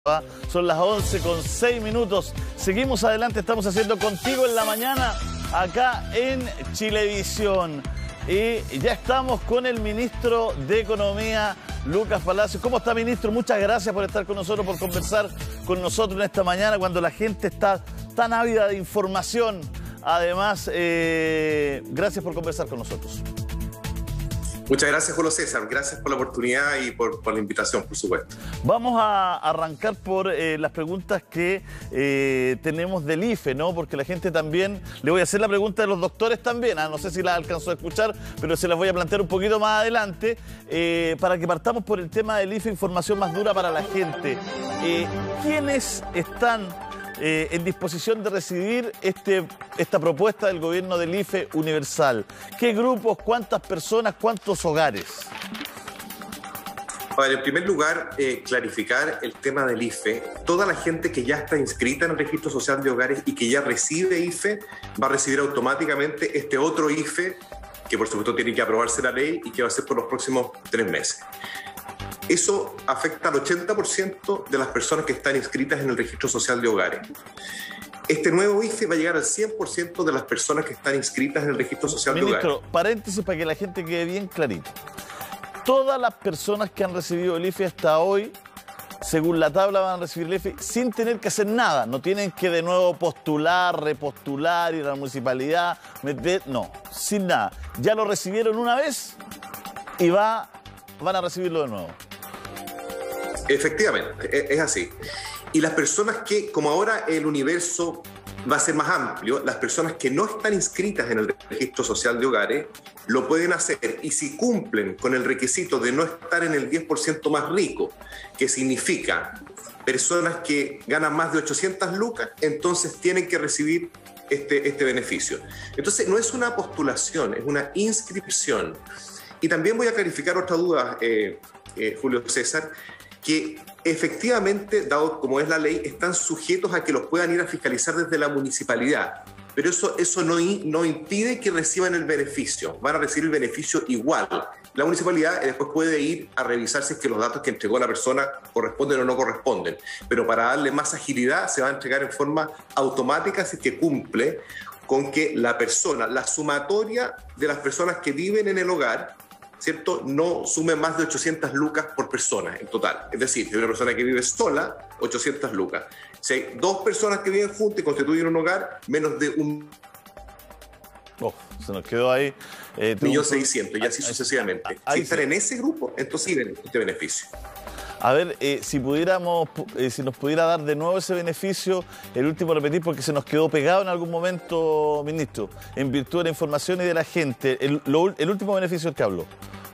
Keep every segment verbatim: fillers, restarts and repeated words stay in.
Son las once con seis minutos. Seguimos adelante, estamos haciendo Contigo en la Mañana acá en Chilevisión. Y ya estamos con el ministro de Economía, Lucas Palacios. ¿Cómo está, ministro? Muchas gracias por estar con nosotros, por conversar con nosotros en esta mañana cuando la gente está tan ávida de información. Además, eh, gracias por conversar con nosotros. Muchas gracias, Julio César. Gracias por la oportunidad y por, por la invitación, por supuesto. Vamos a arrancar por eh, las preguntas que eh, tenemos del I F E, ¿no? Porque la gente también... Le voy a hacer la pregunta de los doctores también. ¿ah? No sé si la alcanzó a escuchar, pero se las voy a plantear un poquito más adelante eh, para que partamos por el tema del I F E, información más dura para la gente. Eh, ¿Quiénes están... Eh, en disposición de recibir este, esta propuesta del gobierno del I F E universal? ¿Qué grupos, cuántas personas, cuántos hogares? A ver, en primer lugar, eh, clarificar el tema del I F E. Toda la gente que ya está inscrita en el Registro Social de Hogares y que ya recibe I F E va a recibir automáticamente este otro I F E, que por supuesto tiene que aprobarse la ley y que va a ser por los próximos tres meses. Eso afecta al ochenta por ciento de las personas que están inscritas en el Registro Social de Hogares. Este nuevo I F E va a llegar al cien por ciento de las personas que están inscritas en el Registro Social Ministro, de Hogares. Ministro, paréntesis para que la gente quede bien clarito. Todas las personas que han recibido el I F E hasta hoy, según la tabla, van a recibir el I F E sin tener que hacer nada. No tienen que de nuevo postular, repostular, ir a la municipalidad, meter... No, sin nada. Ya lo recibieron una vez y va, van a recibirlo de nuevo. Efectivamente, es así. Y las personas que, como ahora el universo va a ser más amplio, las personas que no están inscritas en el Registro Social de Hogares lo pueden hacer, y si cumplen con el requisito de no estar en el diez por ciento más rico, que significa personas que ganan más de ochocientas lucas, entonces tienen que recibir este, este beneficio. Entonces no es una postulación, es una inscripción. Y también voy a clarificar otra duda, eh, eh, Julio César, que efectivamente, dado como es la ley, están sujetos a que los puedan ir a fiscalizar desde la municipalidad. Pero eso, eso no, no impide que reciban el beneficio. Van a recibir el beneficio igual. La municipalidad después puede ir a revisar si es que los datos que entregó la persona corresponden o no corresponden. Pero para darle más agilidad se va a entregar en forma automática si es que cumple con que la persona, la sumatoria de las personas que viven en el hogar, ¿cierto?, no sume más de ochocientas lucas por persona en total. Es decir, si hay una persona que vive sola, ochocientas lucas. Si hay dos personas que viven juntas y constituyen un hogar, menos de un... Oh, se nos quedó ahí. Eh, millón seiscientos, y así sucesivamente. Ahí si están sí. en ese grupo, entonces sí ven este beneficio. A ver, eh, si pudiéramos, eh, si nos pudiera dar de nuevo ese beneficio, el último repetir, porque se nos quedó pegado en algún momento, ministro, en virtud de la información y de la gente. El, lo, el último beneficio del que habló.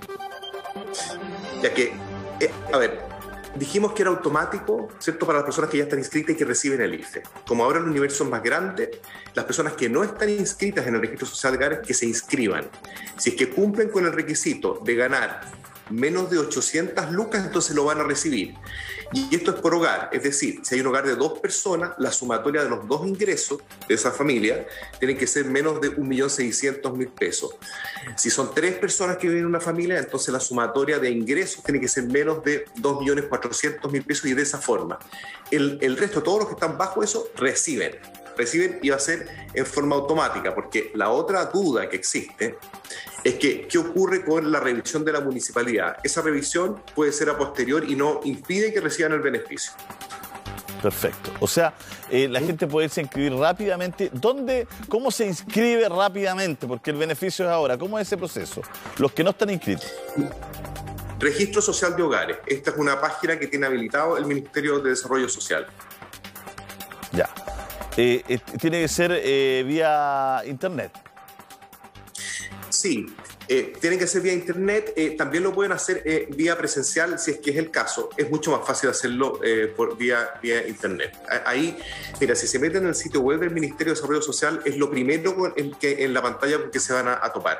Ya que, eh, a ver, dijimos que era automático, ¿cierto?, para las personas que ya están inscritas y que reciben el I F E. Como ahora el universo es más grande, las personas que no están inscritas en el Registro Social de Hogares, que se inscriban. Si es que cumplen con el requisito de ganar menos de ochocientas lucas, entonces lo van a recibir. Y esto es por hogar, es decir, si hay un hogar de dos personas, la sumatoria de los dos ingresos de esa familia tiene que ser menos de un millón seiscientos mil pesos. Si son tres personas que viven en una familia, entonces la sumatoria de ingresos tiene que ser menos de dos millones cuatrocientos mil pesos, y de esa forma. El, el resto, todos los que están bajo eso, reciben. Reciben y va a ser en forma automática, porque la otra duda que existe es que ¿qué ocurre con la revisión de la municipalidad? Esa revisión puede ser a posterior y no impide que reciban el beneficio. Perfecto. O sea, eh, la gente puede irse a inscribir rápidamente. ¿Dónde, cómo se inscribe rápidamente? Porque el beneficio es ahora. ¿Cómo es ese proceso? Los que no están inscritos. Registro Social de Hogares. Esta es una página que tiene habilitado el Ministerio de Desarrollo Social. Ya. Eh, eh, tiene que ser eh, vía internet. Sí, eh, tienen que ser vía internet. Eh, también lo pueden hacer eh, vía presencial si es que es el caso. Es mucho más fácil hacerlo eh, por vía, vía internet. Ahí, mira, si se meten en el sitio web del Ministerio de Desarrollo Social, es lo primero en, que, en la pantalla que se van a, a topar.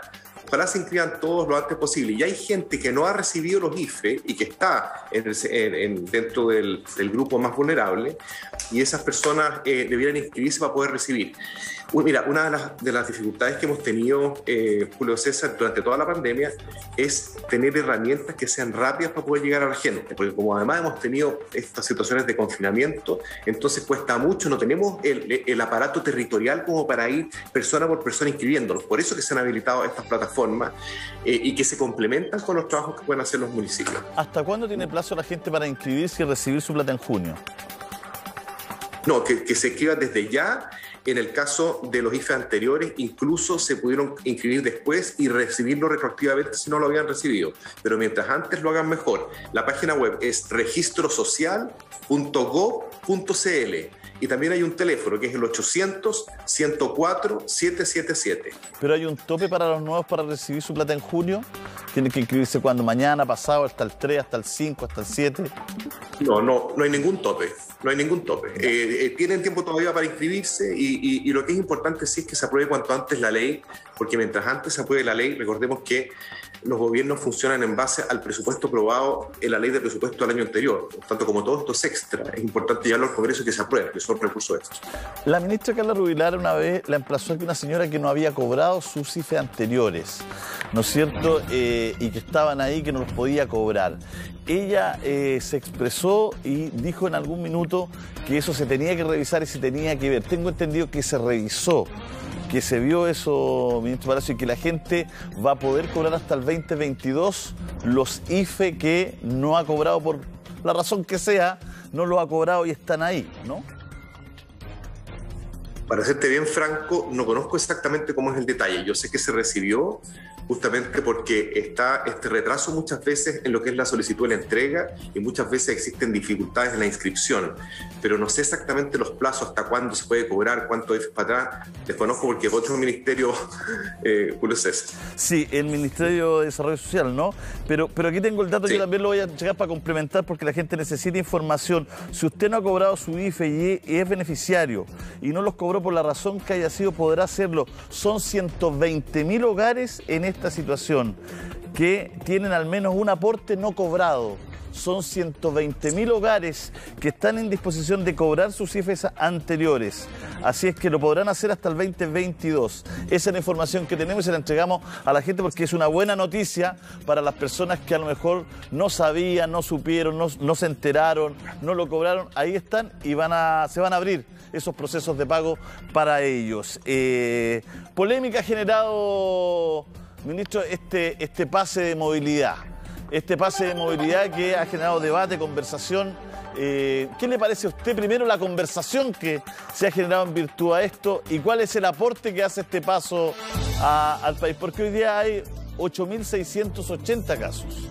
ojalá se inscriban todos lo antes posible. Y hay gente que no ha recibido los I F E y que está en el, en, en, dentro del, del grupo más vulnerable, y esas personas eh, debieran inscribirse para poder recibir. Mira, una de las, de las dificultades que hemos tenido, eh, Julio César, durante toda la pandemia es tener herramientas que sean rápidas para poder llegar a la gente, porque como además hemos tenido estas situaciones de confinamiento, entonces cuesta mucho, no tenemos el, el aparato territorial como para ir persona por persona inscribiéndolos. Por eso que se han habilitado estas plataformas eh, y que se complementan con los trabajos que pueden hacer los municipios. ¿Hasta cuándo tiene plazo la gente para inscribirse y recibir su plata en junio? No, que, que se inscriba desde ya. En el caso de los I F E anteriores, incluso se pudieron inscribir después y recibirlo retroactivamente si no lo habían recibido. Pero mientras antes lo hagan mejor. La página web es registro social punto gob punto c l y también hay un teléfono que es el ochocientos, ciento cuatro, setecientos setenta y siete. ¿Pero hay un tope para los nuevos para recibir su plata en junio? ¿Tienen que inscribirse cuando? ¿Mañana, pasado, hasta el tres, hasta el cinco, hasta el siete? No, no, no hay ningún tope. No hay ningún tope. Eh, eh, tienen tiempo todavía para inscribirse y, y, y lo que es importante sí es que se apruebe cuanto antes la ley, porque mientras antes se apruebe la ley, recordemos que los gobiernos funcionan en base al presupuesto aprobado en la ley de presupuesto del año anterior. Por tanto, como todo esto es extra, es importante llevarlo al Congreso y que se apruebe, que son recursos extras. La ministra Carla Rubilar una vez la emplazó a que una señora que no había cobrado sus I F E anteriores, ¿no es cierto? Eh, y que estaban ahí, que no los podía cobrar. Ella eh, se expresó y dijo en algún minuto que eso se tenía que revisar y se tenía que ver. Tengo entendido que se revisó, que se vio eso, ministro Palacio, y que la gente va a poder cobrar hasta el veinte veintidós los I F E que no ha cobrado por la razón que sea, no los ha cobrado y están ahí, ¿no? Para serte bien franco, no conozco exactamente cómo es el detalle. Yo sé que se recibió justamente porque está este retraso muchas veces en lo que es la solicitud de la entrega y muchas veces existen dificultades en la inscripción, pero no sé exactamente los plazos, hasta cuándo se puede cobrar, cuánto es para atrás. Desconozco porque es otro ministerio, eh, Julio César. Sí, el Ministerio de Desarrollo Social, ¿no? Pero, pero aquí tengo el dato, sí. Yo también lo voy a llegar para complementar porque la gente necesita información. Si usted no ha cobrado su I F E y es beneficiario y no los cobró por la razón que haya sido, podrá hacerlo. Son ciento veinte mil hogares en este esta situación que tienen al menos un aporte no cobrado. Son ciento veinte mil hogares que están en disposición de cobrar sus I F Es anteriores. Así es que lo podrán hacer hasta el veinte veintidós. Esa es la información que tenemos y se la entregamos a la gente porque es una buena noticia para las personas que a lo mejor no sabían, no supieron, no, no se enteraron, no lo cobraron. Ahí están y van a, se van a abrir esos procesos de pago para ellos. Eh, polémica ha generado, ministro, este, este pase de movilidad. Este pase de movilidad que ha generado debate, conversación. Eh, ¿Qué le parece a usted primero la conversación que se ha generado en virtud a esto y cuál es el aporte que hace este paso a, al país? Porque hoy día hay ocho mil seiscientos ochenta casos.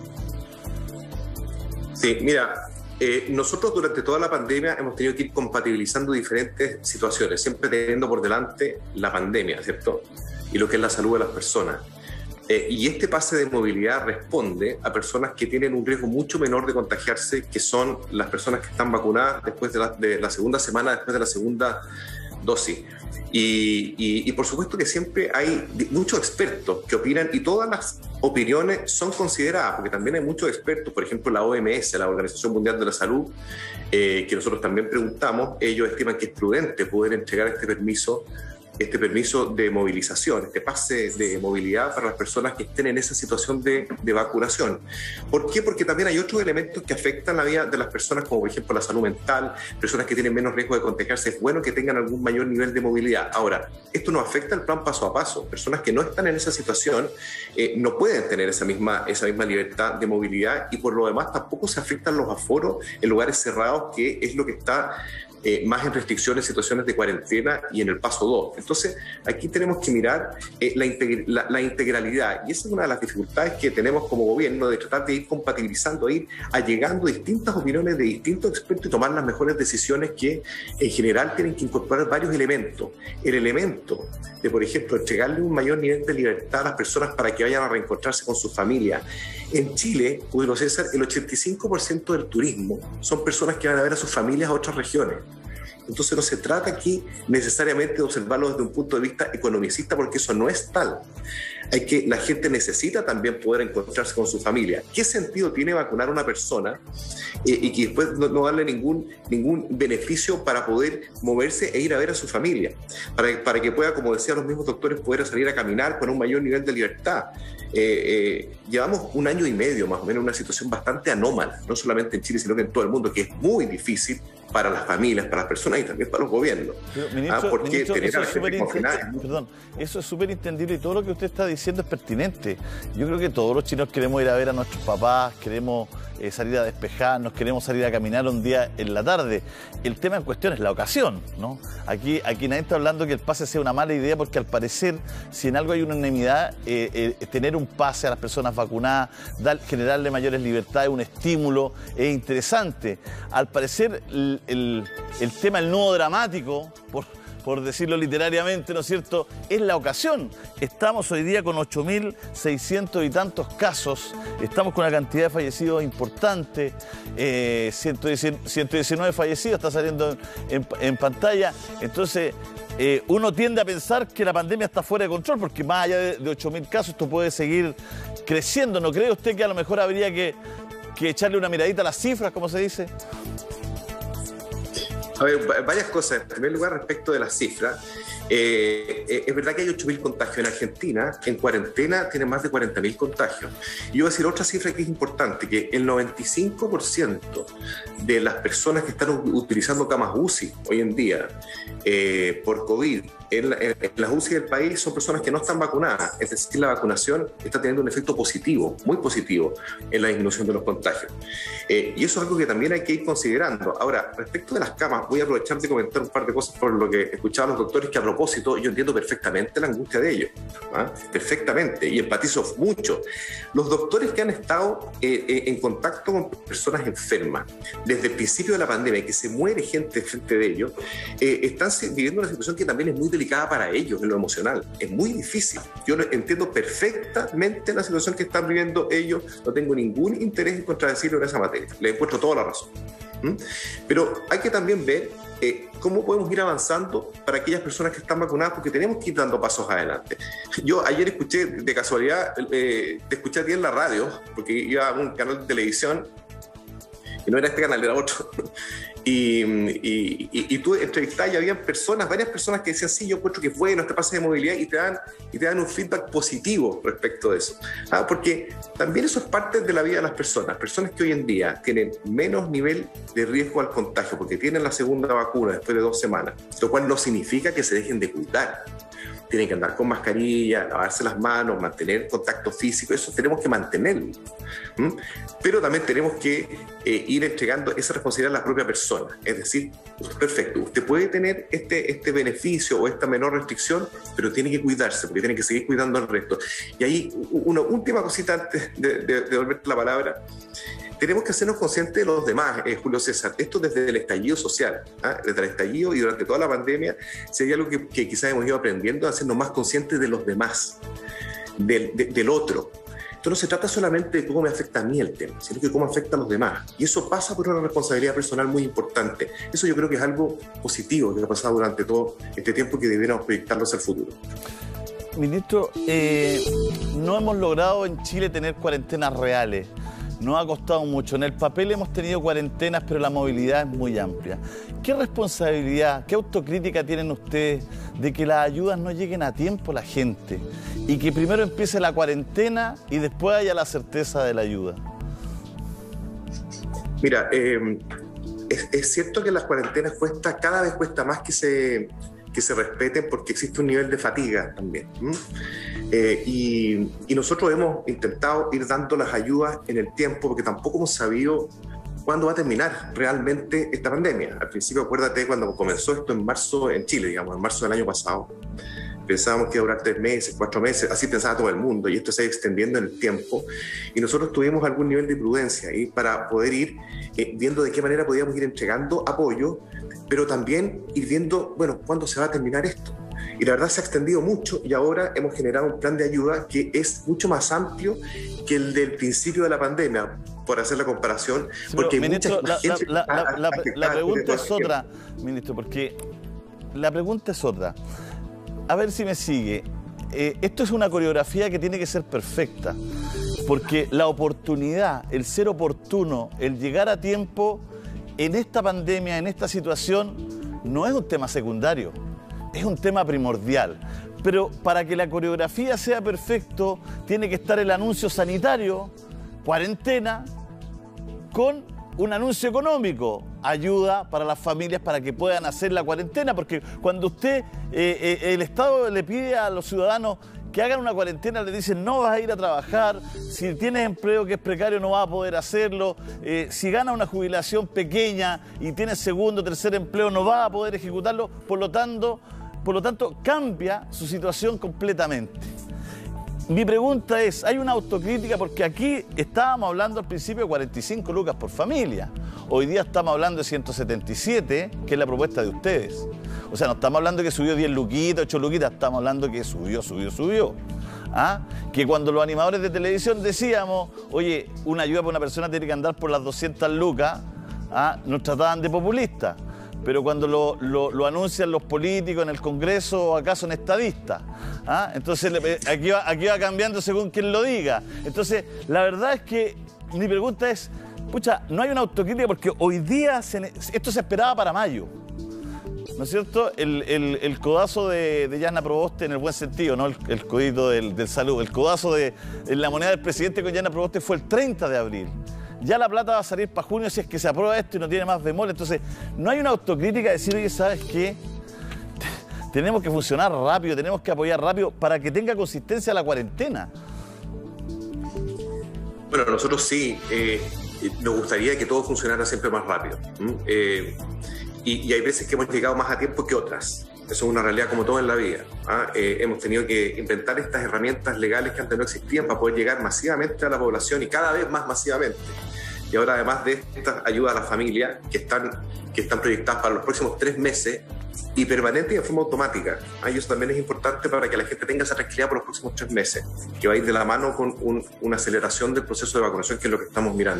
Sí, mira, eh, nosotros durante toda la pandemia hemos tenido que ir compatibilizando diferentes situaciones, siempre teniendo por delante la pandemia, ¿cierto? Y lo que es la salud de las personas. Eh, y este pase de movilidad responde a personas que tienen un riesgo mucho menor de contagiarse, que son las personas que están vacunadas después de la, de la segunda semana, después de la segunda dosis. Y, y, y por supuesto que siempre hay muchos expertos que opinan y todas las opiniones son consideradas, porque también hay muchos expertos, por ejemplo la O M S, la Organización Mundial de la Salud, eh, que nosotros también preguntamos, ellos estiman que es prudente poder entregar este permiso este permiso de movilización, este pase de movilidad para las personas que estén en esa situación de, de vacunación. ¿Por qué? Porque también hay otros elementos que afectan la vida de las personas, como por ejemplo la salud mental, personas que tienen menos riesgo de contagiarse. Es bueno que tengan algún mayor nivel de movilidad. Ahora, esto no afecta el plan paso a paso. Personas que no están en esa situación eh, no pueden tener esa misma, esa misma libertad de movilidad y por lo demás tampoco se afectan los aforos en lugares cerrados, que es lo que está Eh, más en restricciones, situaciones de cuarentena y en el paso dos. Entonces, aquí tenemos que mirar eh, la, integr la, la integralidad, y esa es una de las dificultades que tenemos como gobierno, de tratar de ir compatibilizando, ir allegando distintas opiniones de distintos expertos y tomar las mejores decisiones que en general tienen que incorporar varios elementos. El elemento de, por ejemplo, entregarle un mayor nivel de libertad a las personas para que vayan a reencontrarse con su familia. En Chile, Julio César, el ochenta y cinco por ciento del turismo son personas que van a ver a sus familias a otras regiones. Entonces no se trata aquí necesariamente de observarlo desde un punto de vista economicista, porque eso no es tal. Hay que, la gente necesita también poder encontrarse con su familia. ¿Qué sentido tiene vacunar a una persona eh, y que después no, no darle ningún, ningún beneficio para poder moverse e ir a ver a su familia? Para, para que pueda, como decían los mismos doctores, poder salir a caminar con un mayor nivel de libertad. Eh, eh, llevamos un año y medio más o menos en una situación bastante anómala, no solamente en Chile, sino que en todo el mundo, que es muy difícil para las familias, para las personas y también para los gobiernos. Pero, ministro, ah, porque ministro, tener eso a la es gente súper confinada... Perdón, eso es súper entendible y todo lo que usted está diciendo es pertinente. Yo creo que todos los chilenos queremos ir a ver a nuestros papás, queremos eh, salir a despejarnos, queremos salir a caminar un día en la tarde. El tema en cuestión es la ocasión, ¿no? Aquí, aquí nadie está hablando que el pase sea una mala idea, porque al parecer, si en algo hay unanimidad, eh, eh, tener un pase a las personas vacunadas, dar, generarle mayores libertades, un estímulo, es interesante. Al parecer, el, el, el tema, el nudo dramático, por, por decirlo literariamente, ¿no es cierto?, es la ocasión. Estamos hoy día con ocho mil seiscientos y tantos casos, estamos con una cantidad de fallecidos importante, eh, ciento diecinueve fallecidos, está saliendo en, en pantalla. Entonces, eh, uno tiende a pensar que la pandemia está fuera de control, porque más allá de, de ocho mil casos, esto puede seguir creciendo. ¿No cree usted que a lo mejor habría que, que echarle una miradita a las cifras, como se dice? A ver, varias cosas. En primer lugar, respecto de las cifras, eh, eh, es verdad que hay ocho mil contagios en Argentina. En cuarentena tienen más de cuarenta mil contagios. Y yo voy a decir otra cifra que es importante, que el noventa y cinco por ciento de las personas que están utilizando camas U C I hoy en día eh, por COVID en, la, en, en las U C I del país son personas que no están vacunadas. Es decir, la vacunación está teniendo un efecto positivo, muy positivo, en la disminución de los contagios. Eh, y eso es algo que también hay que ir considerando. Ahora, respecto de las camas, voy a aprovechar de comentar un par de cosas por lo que escuchaban los doctores, que a propósito yo entiendo perfectamente la angustia de ellos, ¿ah? Perfectamente, y empatizo mucho. Los doctores que han estado eh, eh, en contacto con personas enfermas desde el principio de la pandemia, que se muere gente frente de ellos, eh, están viviendo una situación que también es muy delicada para ellos en lo emocional. Es muy difícil. Yo entiendo perfectamente la situación que están viviendo ellos, no tengo ningún interés en contradecirlo en esa materia, le encuentro toda la razón. ¿Mm? Pero hay que también ver eh, cómo podemos ir avanzando para aquellas personas que están vacunadas, porque tenemos que ir dando pasos adelante. Yo ayer escuché, de casualidad, eh, te escuché a ti en la radio, porque iba a un canal de televisión, y no era este canal, era otro. Y, y, y, y tú entrevistabas y había personas, varias personas que decían, sí, yo encuentro que es bueno este pase de movilidad, y te dan, y te dan un feedback positivo respecto de eso. Ah, porque también eso es parte de la vida de las personas. Personas que hoy en día tienen menos nivel de riesgo al contagio porque tienen la segunda vacuna después de dos semanas, lo cual no significa que se dejen de cuidar. Tienen que andar con mascarilla, lavarse las manos, mantener contacto físico, eso tenemos que mantenerlo. ¿Mm? Pero también tenemos que eh, ir entregando esa responsabilidad a la propia persona. Es decir, perfecto, usted puede tener este, este beneficio o esta menor restricción, pero tiene que cuidarse, porque tiene que seguir cuidando al resto. Y ahí, una última cosita antes de, de, de devolverte la palabra. Tenemos que hacernos conscientes de los demás, eh, Julio César. Esto desde el estallido social, ¿ah? Desde el estallido y durante toda la pandemia, sería algo que, que quizás hemos ido aprendiendo, a hacernos más conscientes de los demás, del, de, del otro. Esto no se trata solamente de cómo me afecta a mí el tema, sino que cómo afecta a los demás. Y eso pasa por una responsabilidad personal muy importante. Eso yo creo que es algo positivo que ha pasado durante todo este tiempo, que deberíamos proyectarlo hacia el futuro. Ministro, eh, no hemos logrado en Chile tener cuarentenas reales. Nos ha costado mucho. En el papel hemos tenido cuarentenas, pero la movilidad es muy amplia. ¿Qué responsabilidad, qué autocrítica tienen ustedes de que las ayudas no lleguen a tiempo a la gente y que primero empiece la cuarentena y después haya la certeza de la ayuda? Mira, eh, es, es cierto que las cuarentenas cuesta, cada vez cuesta más que se, que se respeten, porque existe un nivel de fatiga también. ¿Mm? Eh, y, y nosotros hemos intentado ir dando las ayudas en el tiempo, porque tampoco hemos sabido cuándo va a terminar realmente esta pandemia. Al principio, acuérdate, cuando comenzó esto en marzo en Chile, digamos, en marzo del año pasado, pensábamos que iba a durar tres meses, cuatro meses, así pensaba todo el mundo, y esto se ha ido extendiendo en el tiempo, y nosotros tuvimos algún nivel de prudencia ahí para poder ir eh, viendo de qué manera podíamos ir entregando apoyo, pero también ir viendo, bueno, cuándo se va a terminar esto. Y la verdad se ha extendido mucho, y ahora hemos generado un plan de ayuda que es mucho más amplio que el del principio de la pandemia. por hacer la comparación, Sí, porque pero, hay ministro, mucha la, gente la, la, la, la, la pregunta es afectada. otra, ministro, porque la pregunta es otra. A ver si me sigue. Eh, esto es una coreografía que tiene que ser perfecta, porque la oportunidad, el ser oportuno, el llegar a tiempo en esta pandemia, en esta situación, no es un tema secundario, es un tema primordial. Pero para que la coreografía sea perfecto, tiene que estar el anuncio sanitario, cuarentena, con un anuncio económico, ayuda para las familias para que puedan hacer la cuarentena, porque cuando usted, eh, eh, el Estado le pide a los ciudadanos que hagan una cuarentena, le dicen no vas a ir a trabajar, si tienes empleo que es precario no vas a poder hacerlo, eh, si ganas una jubilación pequeña y tienes segundo o tercer empleo no vas a poder ejecutarlo, por lo tanto, por lo tanto cambia su situación completamente. Mi pregunta es, ¿hay una autocrítica? Porque aquí estábamos hablando al principio de cuarenta y cinco lucas por familia. Hoy día estamos hablando de ciento setenta y siete, que es la propuesta de ustedes. O sea, no estamos hablando que subió diez luquitas, ocho luquitas, estamos hablando que subió, subió, subió. ¿Ah? Que cuando los animadores de televisión decíamos, oye, una ayuda para una persona tiene que andar por las doscientas lucas, ¿ah? Nos trataban de populistas. Pero cuando lo, lo, lo anuncian los políticos en el Congreso, acá son estadistas. ¿Ah? Entonces, aquí va, aquí va cambiando según quien lo diga. Entonces, la verdad es que mi pregunta es, pucha, no hay una autocrítica porque hoy día se, esto se esperaba para mayo. ¿No es cierto? El, el, el codazo de, de Yana Proboste en el buen sentido, ¿no? El, el codito del, del salud. El codazo de en la moneda del presidente con Yana Proboste fue el treinta de abril. Ya la plata va a salir para junio si es que se aprueba esto y no tiene más bemol. Entonces, no hay una autocrítica de decir, oye, ¿sabes qué? Tenemos que funcionar rápido, tenemos que apoyar rápido para que tenga consistencia la cuarentena. Bueno, nosotros sí, eh, nos gustaría que todo funcionara siempre más rápido. ¿Mm? Eh, y, y hay veces que hemos llegado más a tiempo que otras. Eso es una realidad como todo en la vida. ¿Ah? Eh, hemos tenido que inventar estas herramientas legales que antes no existían para poder llegar masivamente a la población y cada vez más masivamente. Y ahora, además de estas ayudas a la familia que están, que están proyectadas para los próximos tres meses y permanente y en forma automática. ¿Ah? Y eso también es importante para que la gente tenga esa tranquilidad por los próximos tres meses, que va a ir de la mano con un, una aceleración del proceso de vacunación, que es lo que estamos mirando.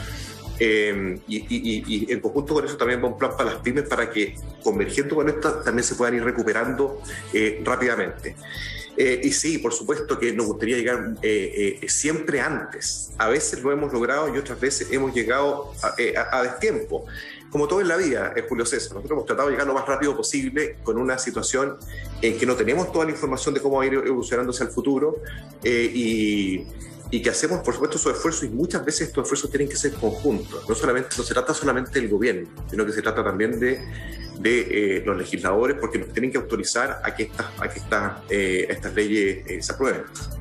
Eh, y, y, y en conjunto con eso también va un plan para las pymes para que, convergiendo con esto, también se puedan ir recuperando eh, rápidamente. Eh, y sí, por supuesto que nos gustaría llegar eh, eh, siempre antes. A veces lo hemos logrado y otras veces hemos llegado a, a, a destiempo. Como todo en la vida, eh, Julio César, nosotros hemos tratado de llegar lo más rápido posible con una situación en que no tenemos toda la información de cómo va a ir evolucionando hacia el futuro eh, y... y que hacemos, por supuesto, esos esfuerzos, y muchas veces estos esfuerzos tienen que ser conjuntos. No solamente, no se trata solamente del gobierno, sino que se trata también de, de eh, los legisladores, porque nos tienen que autorizar a que estas, a que estas, eh, estas leyes eh, se aprueben.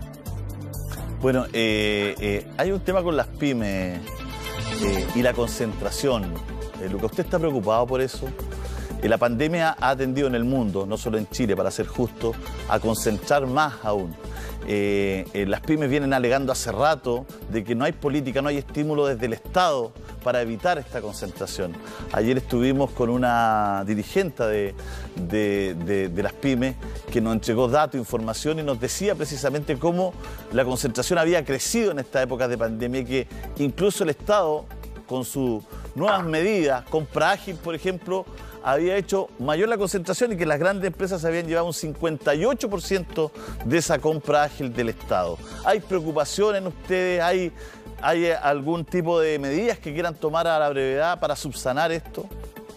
Bueno, eh, eh, hay un tema con las pymes eh, y la concentración. Eh, Luca, ¿usted está preocupado por eso? Eh, la pandemia ha tendido en el mundo, no solo en Chile, para ser justo, a concentrar más aún. Eh, eh, las pymes vienen alegando hace rato de que no hay política, no hay estímulo desde el Estado para evitar esta concentración. Ayer estuvimos con una dirigente de, de, de, de las pymes que nos entregó datos, información y nos decía precisamente cómo la concentración había crecido en esta época de pandemia y que incluso el Estado, con sus nuevas medidas, compra ágil, por ejemplo, había hecho mayor la concentración y que las grandes empresas habían llevado un cincuenta y ocho por ciento de esa compra ágil del Estado. ¿Hay preocupación en ustedes? ¿Hay, hay algún tipo de medidas que quieran tomar a la brevedad para subsanar esto?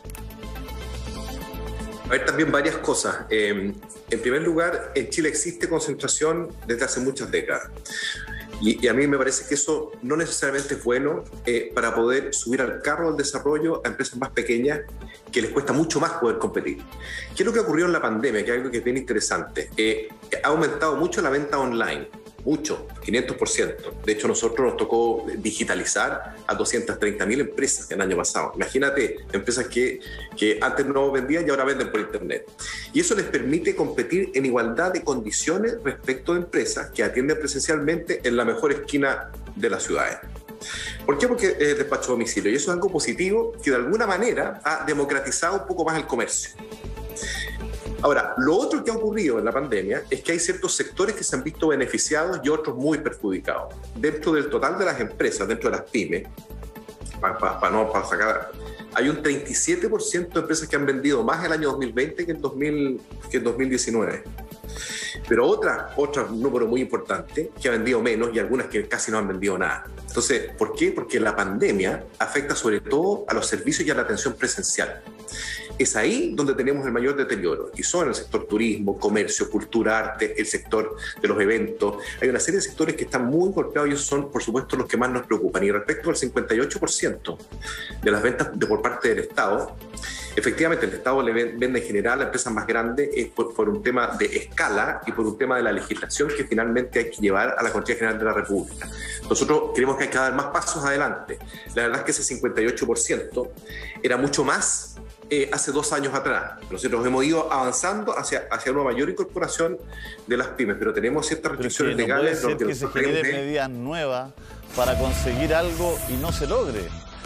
Hay también varias cosas. Eh, en primer lugar, en Chile existe concentración desde hace muchas décadas. Y, y a mí me parece que eso no necesariamente es bueno eh, para poder subir al carro del desarrollo a empresas más pequeñas que les cuesta mucho más poder competir. ¿Qué es lo que ocurrió en la pandemia? Que es algo que es bien interesante. Eh, ha aumentado mucho la venta online. Mucho, quinientos por ciento. De hecho, a nosotros nos tocó digitalizar a doscientas treinta mil empresas el año pasado. Imagínate, empresas que, que antes no vendían y ahora venden por internet. Y eso les permite competir en igualdad de condiciones respecto de empresas que atienden presencialmente en la mejor esquina de las ciudades. ¿Por qué? Porque es despacho a domicilio. Y eso es algo positivo que de alguna manera ha democratizado un poco más el comercio. Ahora, lo otro que ha ocurrido en la pandemia es que hay ciertos sectores que se han visto beneficiados y otros muy perjudicados. Dentro del total de las empresas, dentro de las pymes, para pa, pa no, pa sacar, hay un treinta y siete por ciento de empresas que han vendido más el año dos mil veinte que en, dos mil, que en dos mil diecinueve. Pero otra, otro número muy importante que ha vendido menos y algunas que casi no han vendido nada. Entonces, ¿por qué? Porque la pandemia afecta sobre todo a los servicios y a la atención presencial. Es ahí donde tenemos el mayor deterioro, y son el sector turismo, comercio, cultura, arte, el sector de los eventos. Hay una serie de sectores que están muy golpeados y esos son, por supuesto, los que más nos preocupan. Y respecto al cincuenta y ocho por ciento de las ventas de por parte del Estado, efectivamente el Estado le vende en general a empresas más grandes eh, por, por un tema de escala y por un tema de la legislación que finalmente hay que llevar a la Contraloría General de la República. Nosotros creemos que hay que dar más pasos adelante. La verdad es que ese cincuenta y ocho por ciento era mucho más Eh, hace dos años atrás. Nosotros hemos ido avanzando hacia, hacia una mayor incorporación de las pymes, pero tenemos ciertas restricciones pero sí, no legales. puede ser que se generen medidas nuevas para conseguir algo y no se logre.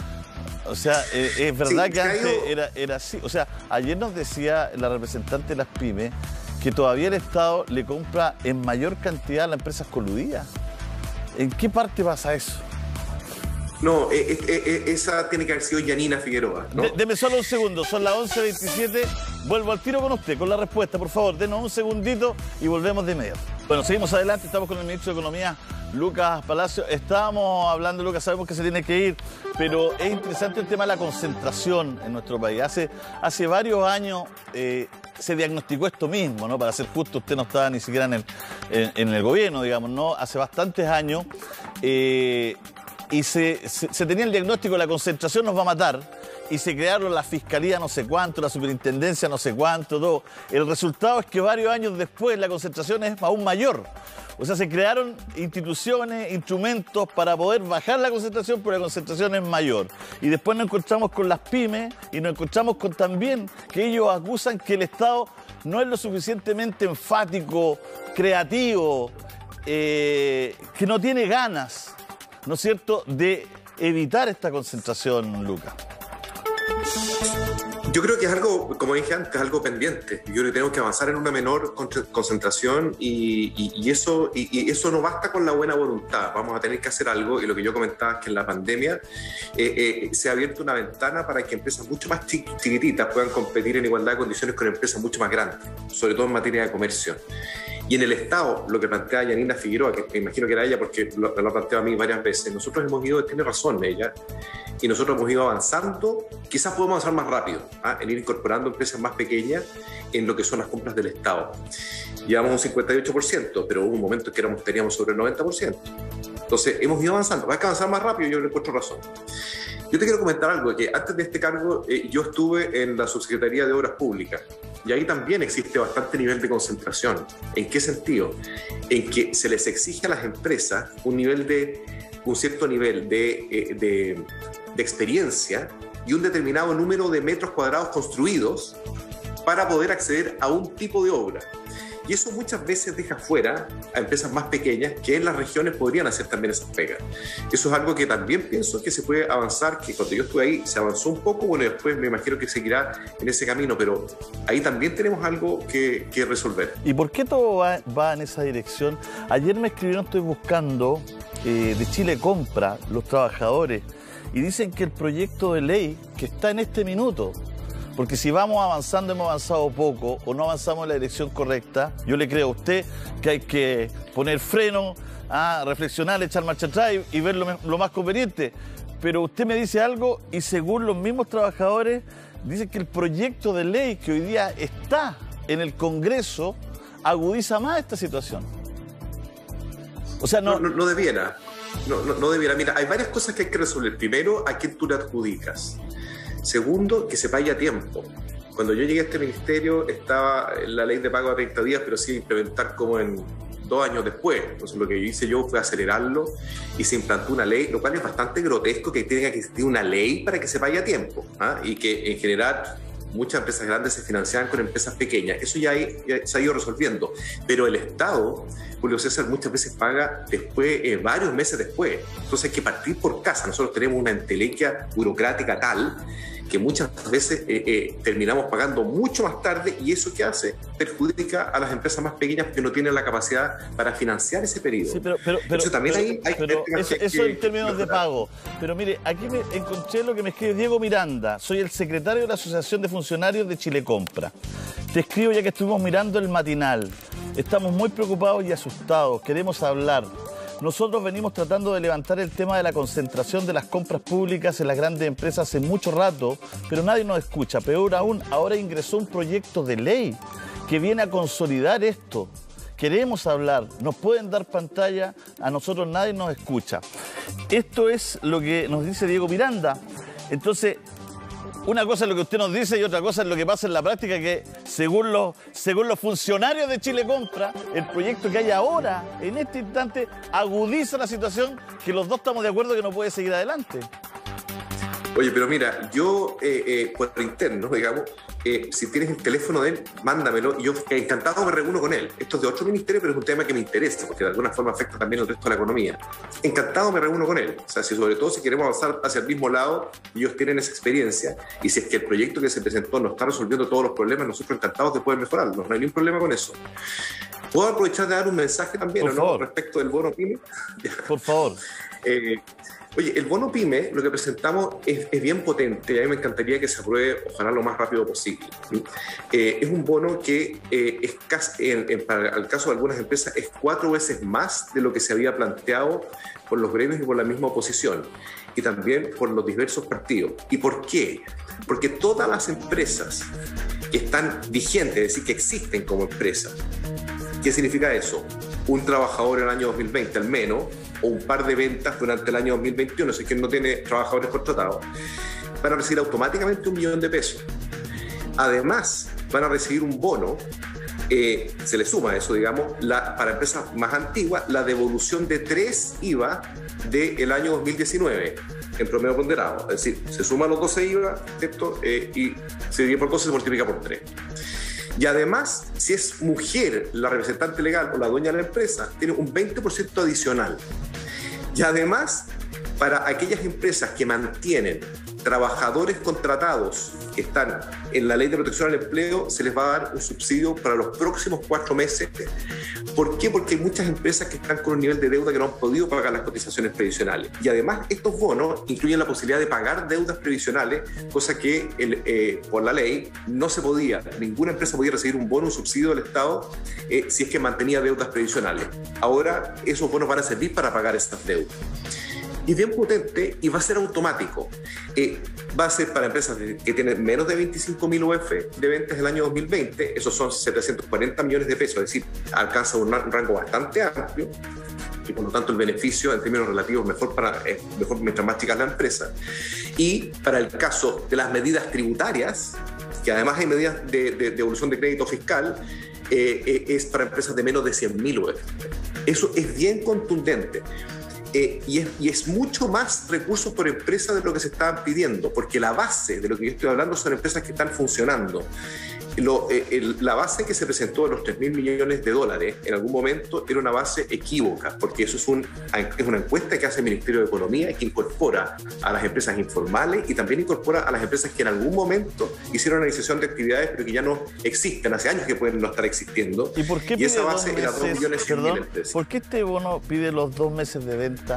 O sea, eh, es verdad sí, que antes ido... era, era así. O sea, ayer nos decía la representante de las pymes que todavía el Estado le compra en mayor cantidad a las empresas coludidas. ¿En qué parte pasa eso? No, eh, eh, eh, esa tiene que haber sido Yanina Figueroa, ¿no? De, deme solo un segundo, son las once veintisiete. Vuelvo al tiro con usted, con la respuesta, por favor. Denos un segundito y volvemos de inmediato. Bueno, seguimos adelante, estamos con el ministro de Economía, Lucas Palacio. Estábamos hablando, Lucas, sabemos que se tiene que ir, pero es interesante el tema de la concentración en nuestro país. Hace, hace varios años eh, se diagnosticó esto mismo, ¿no? Para ser justo, usted no estaba ni siquiera en el, en, en el gobierno, digamos, ¿no? Hace bastantes años... Eh, y se, se, se tenía el diagnóstico de la concentración nos va a matar, y se crearon la fiscalía no sé cuánto, la superintendencia no sé cuánto, todo. El resultado es que varios años después la concentración es aún mayor. O sea, se crearon instituciones, instrumentos para poder bajar la concentración, pero la concentración es mayor. Y después nos encontramos con las pymes y nos encontramos con también que ellos acusan que el Estado no es lo suficientemente enfático, creativo, eh, que no tiene ganas, ¿no es cierto?, de evitar esta concentración, Lucas. Yo creo que es algo, como dije antes, algo pendiente. Yo creo que tenemos que avanzar en una menor concentración y, y, y, eso, y, y eso no basta con la buena voluntad. Vamos a tener que hacer algo, y lo que yo comentaba es que en la pandemia eh, eh, se ha abierto una ventana para que empresas mucho más chiquititas puedan competir en igualdad de condiciones con empresas mucho más grandes, sobre todo en materia de comercio. Y en el Estado, lo que plantea Yanina Figueroa, que me imagino que era ella porque lo, lo ha planteado a mí varias veces, nosotros hemos ido, tiene razón ella, y nosotros hemos ido avanzando, quizás podemos avanzar más rápido, ¿ah? en ir incorporando empresas más pequeñas en lo que son las compras del Estado. Llevamos un cincuenta y ocho por ciento, pero hubo un momento en que éramos, teníamos sobre el noventa por ciento. Entonces, hemos ido avanzando. Hay que avanzar más rápido, yo le encuentro razón. Yo te quiero comentar algo, que antes de este cargo eh, yo estuve en la Subsecretaría de Obras Públicas, y ahí también existe bastante nivel de concentración. ¿En qué sentido? En que se les exige a las empresas un nivel de, un cierto nivel de, eh, de, de experiencia y un determinado número de metros cuadrados construidos para poder acceder a un tipo de obra. Y eso muchas veces deja fuera a empresas más pequeñas que en las regiones podrían hacer también esas pegas. Eso es algo que también pienso que se puede avanzar, que cuando yo estuve ahí se avanzó un poco, bueno, y después me imagino que seguirá en ese camino, pero ahí también tenemos algo que, que resolver. ¿Y por qué todo va, va en esa dirección? Ayer me escribieron, estoy buscando, eh, de Chile Compra, los trabajadores, y dicen que el proyecto de ley que está en este minuto, porque si vamos avanzando, hemos avanzado poco o no avanzamos en la dirección correcta, yo le creo a usted que hay que poner freno, a reflexionar, echar marcha atrás y, y ver lo, lo más conveniente. Pero usted me dice algo y según los mismos trabajadores, dicen que el proyecto de ley que hoy día está en el Congreso agudiza más esta situación. O sea, no... No, no, no debiera, no, no, no debiera. Mira, hay varias cosas que hay que resolver. Primero, ¿a quién tú le adjudicas? Segundo, que se pague a tiempo. Cuando yo llegué a este ministerio estaba la ley de pago a treinta días, pero sí implementar como en dos años después. Entonces lo que hice yo fue acelerarlo y se implantó una ley, lo cual es bastante grotesco que tenga que existir una ley para que se pague a tiempo, ¿ah? Y que en general muchas empresas grandes se financiaban con empresas pequeñas. Eso ya, hay, ya se ha ido resolviendo. Pero el Estado, Julio César, muchas veces paga después, eh, varios meses después. Entonces hay que partir por casa. Nosotros tenemos una entelequia burocrática tal que muchas veces eh, eh, terminamos pagando mucho más tarde, y eso ¿qué hace? Perjudica a las empresas más pequeñas que no tienen la capacidad para financiar ese periodo. Sí, pero, pero, pero, eso también pero, hay, hay pero que, eso, que, eso en términos de pago. Pero mire, aquí me encontré lo que me escribe Diego Miranda. Soy el secretario de la Asociación de Funcionarios de Chile Compra. Te escribo ya que estuvimos mirando el matinal. Estamos muy preocupados y asustados. Queremos hablar. Nosotros venimos tratando de levantar el tema de la concentración de las compras públicas en las grandes empresas hace mucho rato, pero nadie nos escucha. Peor aún, ahora ingresó un proyecto de ley que viene a consolidar esto. Queremos hablar, nos pueden dar pantalla, a nosotros nadie nos escucha. Esto es lo que nos dice Diego Miranda. Entonces, una cosa es lo que usted nos dice y otra cosa es lo que pasa en la práctica, que según los, según los funcionarios de Chile Compra, el proyecto que hay ahora, en este instante, agudiza la situación que los dos estamos de acuerdo que no puede seguir adelante. Oye, pero mira, yo eh, eh, por interno, digamos, eh, si tienes el teléfono de él, mándamelo. Yo eh, encantado me reúno con él. Esto es de otro ministerio, pero es un tema que me interesa, porque de alguna forma afecta también al resto de la economía. Encantado me reúno con él. O sea, si sobre todo si queremos avanzar hacia el mismo lado, ellos tienen esa experiencia, y si es que el proyecto que se presentó no está resolviendo todos los problemas, nosotros encantados de poder mejorarlo. No hay ningún problema con eso. ¿Puedo aprovechar de dar un mensaje también, por ¿o no? Favor. Respecto del bono PYME. Por favor. eh, Oye, el bono PYME, lo que presentamos es, es bien potente, a mí me encantaría que se apruebe, ojalá lo más rápido posible. Eh, es un bono que eh, es casi, en, en, para el caso de algunas empresas, es cuatro veces más de lo que se había planteado por los gremios y por la misma oposición, y también por los diversos partidos. ¿Y por qué? Porque todas las empresas que están vigentes, es decir, que existen como empresas, ¿qué significa eso? Un trabajador en el año dos mil veinte al menos, o un par de ventas durante el año dos mil veintiuno, si es que no tiene trabajadores contratados, van a recibir automáticamente un millón de pesos. Además, van a recibir un bono, eh, se le suma a eso, digamos, la, para empresas más antiguas, la devolución de tres I V A del año dos mil diecinueve, en promedio ponderado. Es decir, se suman los doce I V A, ¿cierto? Eh, y se divide por doce y se multiplica por tres. Y además, si es mujer la representante legal o la dueña de la empresa, tiene un veinte por ciento adicional. Y además, para aquellas empresas que mantienen trabajadores contratados que están en la Ley de Protección al Empleo, se les va a dar un subsidio para los próximos cuatro meses. ¿Por qué? Porque hay muchas empresas que están con un nivel de deuda que no han podido pagar las cotizaciones previsionales. Y además, estos bonos incluyen la posibilidad de pagar deudas previsionales, cosa que el, eh, por la ley no se podía. Ninguna empresa podía recibir un bono, un subsidio del Estado, eh, si es que mantenía deudas previsionales. Ahora, esos bonos van a servir para pagar estas deudas. Y bien potente, y va a ser automático. Eh, va a ser para empresas de, que tienen menos de veinticinco mil U F de ventas el año dos mil veinte, esos son setecientos cuarenta millones de pesos, es decir, alcanza un rango bastante amplio, y por lo tanto el beneficio en términos relativos mejor, para, eh, mejor mientras más chica es la empresa. Y para el caso de las medidas tributarias, que además hay medidas de, de, de evolución de crédito fiscal, eh, eh, es para empresas de menos de cien mil U F. Eso es bien contundente. Eh, y, es, y es mucho más recursos por empresa de lo que se estaban pidiendo, porque la base de lo que yo estoy hablando son empresas que están funcionando. Lo, eh, el, la base que se presentó de los tres mil millones de dólares en algún momento era una base equívoca, porque eso es, un, es una encuesta que hace el Ministerio de Economía y que incorpora a las empresas informales y también incorpora a las empresas que en algún momento hicieron una iniciación de actividades pero que ya no existen, hace años que pueden no estar existiendo. ¿Y por qué y pide esa base dos era meses, dos millones cien mil perdón, ¿por qué este bono pide los dos meses de venta?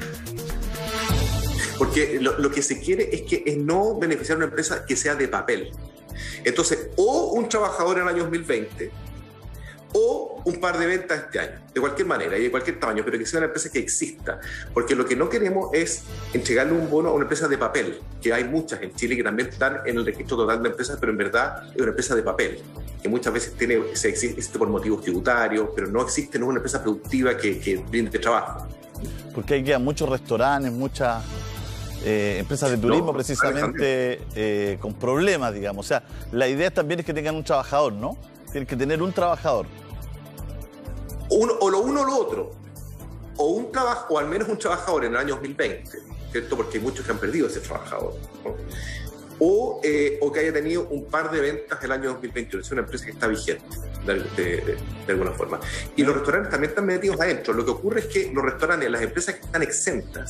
Porque lo, lo que se quiere es que es no beneficiar a una empresa que sea de papel. Entonces, o un trabajador en el año dos mil veinte, o un par de ventas este año, de cualquier manera y de cualquier tamaño, pero que sea una empresa que exista. Porque lo que no queremos es entregarle un bono a una empresa de papel, que hay muchas en Chile que también están en el registro total de empresas, pero en verdad es una empresa de papel, que muchas veces tiene, se existe por motivos tributarios, pero no existe, no es una empresa productiva que, que brinde trabajo. Porque hay que muchos restaurantes, muchas... Eh, empresas de turismo, no, precisamente eh, con problemas, digamos. O sea, la idea también es que tengan un trabajador, ¿no? Tienen que tener un trabajador. Uno, o lo uno o lo otro. O un trabajo, o al menos un trabajador en el año dos mil veinte, ¿cierto? Porque hay muchos que han perdido ese trabajador, ¿no? O, eh, o que haya tenido un par de ventas el año dos mil veintiuno. Es una empresa que está vigente, de, de, de, de alguna forma. Y los restaurantes también están metidos adentro. Lo que ocurre es que los restaurantes, las empresas que están exentas,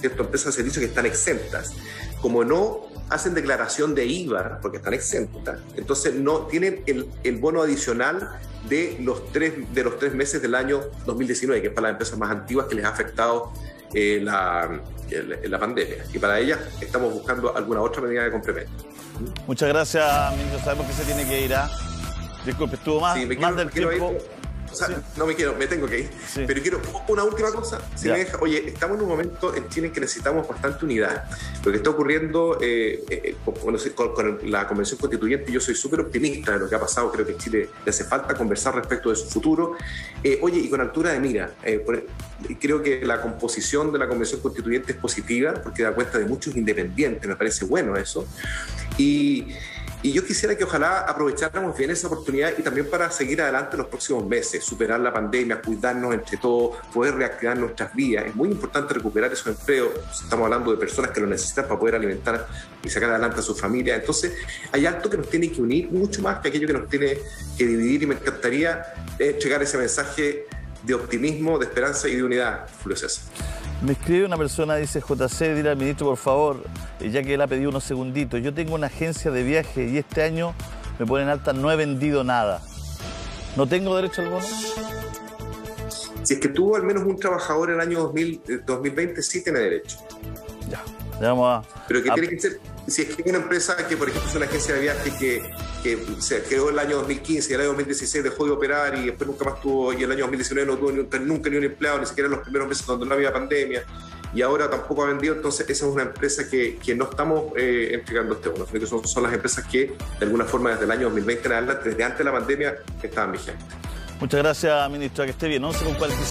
¿cierto? Empresas de servicios que están exentas. Como no hacen declaración de I V A, porque están exentas, entonces no tienen el, el bono adicional de los, tres, de los tres meses del año dos mil diecinueve, que es para las empresas más antiguas que les ha afectado eh, la, el, la pandemia. Y para ellas estamos buscando alguna otra medida de complemento. Muchas gracias, ministro. Sabemos que se tiene que ir a... Disculpe, estuvo más, sí, me más quiero, del me quiero tiempo... Ir, o sea, sí. no me quiero, me tengo que ir. Sí. Pero quiero una última cosa. Si me deja, oye, estamos en un momento en Chile en que necesitamos bastante unidad. Lo que está ocurriendo eh, eh, con, con, con la Convención Constituyente, yo soy súper optimista de lo que ha pasado. Creo que a Chile le hace falta conversar respecto de su futuro. Eh, oye, y con altura de mira, eh, por, creo que la composición de la Convención Constituyente es positiva porque da cuenta de muchos independientes. Me parece bueno eso. Y... Y yo quisiera que ojalá aprovecháramos bien esa oportunidad y también para seguir adelante los próximos meses, superar la pandemia, cuidarnos entre todos, poder reactivar nuestras vías. Es muy importante recuperar esos empleos. Estamos hablando de personas que lo necesitan para poder alimentar y sacar adelante a su familia. Entonces, hay algo que nos tiene que unir mucho más que aquello que nos tiene que dividir y me encantaría llegar ese mensaje de optimismo, de esperanza y de unidad, Julio César. Me escribe una persona, dice J C, dile al ministro, por favor, ya que él ha pedido unos segunditos. Yo tengo una agencia de viaje y este año me ponen alta, no he vendido nada. ¿No tengo derecho al bono? Si es que tuvo al menos un trabajador el año dos mil, dos mil veinte, sí tiene derecho. Ya, ya vamos a... Pero que a... tiene que ser, si es que hay una empresa que, por ejemplo, es una agencia de viaje que, que se creó el año dos mil quince y el año dos mil dieciséis dejó de operar y después nunca más tuvo, y el año dos mil diecinueve no tuvo nunca, nunca ni un empleado, ni siquiera en los primeros meses donde no había pandemia, y ahora tampoco ha vendido, entonces esa es una empresa que, que no estamos eh, entregando este bono, sino que son, son las empresas que, de alguna forma, desde el año dos mil veinte en adelante, desde antes de la pandemia, estaban vigentes. Muchas gracias, ministra, que esté bien. once con cuarenta y cinco.